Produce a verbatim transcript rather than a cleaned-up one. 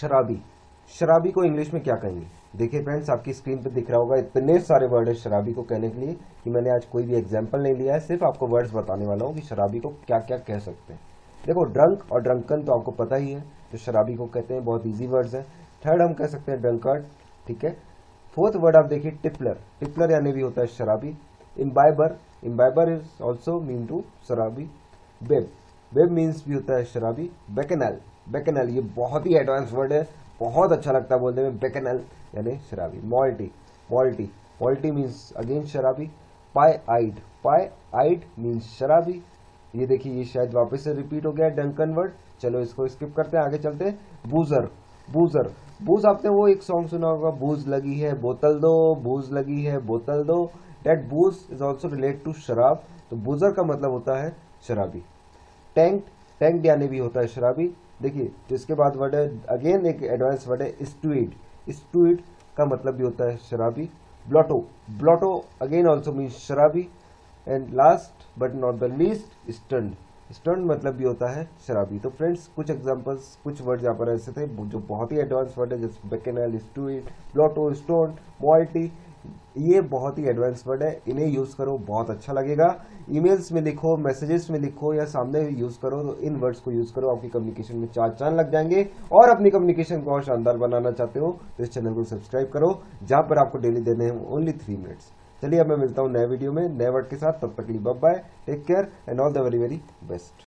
शराबी। शराबी को इंग्लिश में क्या कहेंगे? देखिए फ्रेंड्स, आपकी स्क्रीन पे दिख रहा होगा, इतने सारे वर्ड है शराबी को कहने के लिए कि मैंने आज कोई भी एग्जांपल नहीं लिया है, सिर्फ आपको वर्ड्स बताने वाला हूँ कि शराबी को क्या क्या कह सकते हैं। देखो, ड्रंक और ड्रंकन तो आपको पता ही है, जो शराबी को कहते हैं, बहुत ईजी वर्ड्स है। थर्ड हम कह सकते हैं ड्रंकर्ड, ठीक है। फोर्थ वर्ड आप देखिए टिपलर। टिपलर यानी भी होता है शराबी। Imbiber, imbiber is also mean to शराबी। बेब, बेब मीन्स भी होता है शराबी। बेकेनल, बेकेनल ये बहुत ही एडवांस वर्ड है, बहुत अच्छा लगता है बोलने में, बेकेनल यानी शराबी। मॉल्टी, मॉल्टी, मॉल्टी मीन्स अगेन शराबी। पाई आइड, पाई आइड मीन्स शराबी। ये देखिए, ये शायद वापस से रिपीट हो गया डंकन वर्ड, चलो इसको स्किप करते हैं, आगे चलते हैं। बूजर, बूजर, बूज आपने वो एक सॉन्ग सुना होगा, बूज लगी है बोतल दो, बूज लगी है बोतल दो। That booze is also relate to शराब, तो बूजर का मतलब होता है शराबी। टैंक, टैंक यानी भी होता है शराबी। देखिए, तो इसके बाद वर्ड है अगेन एक एडवांस वर्ड है स्टूइड। स्टूइड का मतलब भी होता है शराबी। Blotto, blotto again also means शराबी। And last but not the least, stunned, stunned मतलब भी होता है शराबी। तो फ्रेंड्स, कुछ एग्जांपल्स, कुछ वर्ड यहाँ पर ऐसे थे जो बहुत ही एडवांस वर्ड है, जैसे बेकेनल, स्टूइड, ब्लॉटो, स्टोन, मॉल्टी, ये बहुत ही एडवांस वर्ड है, इन्हें यूज करो, बहुत अच्छा लगेगा। ईमेल्स में लिखो, मैसेजेस में लिखो या सामने यूज करो, तो इन वर्ड्स को यूज करो, आपकी कम्युनिकेशन में चार चांद लग जाएंगे। और अपनी कम्युनिकेशन को और शानदार बनाना चाहते हो तो इस चैनल को सब्सक्राइब करो, जहां पर आपको डेली देने हैं ओनली थ्री मिनट्स। चलिए, अब मैं मिलता हूं नए वीडियो में नए वर्ड के साथ, तब तक के लिए bye bye, take care and all the very very best.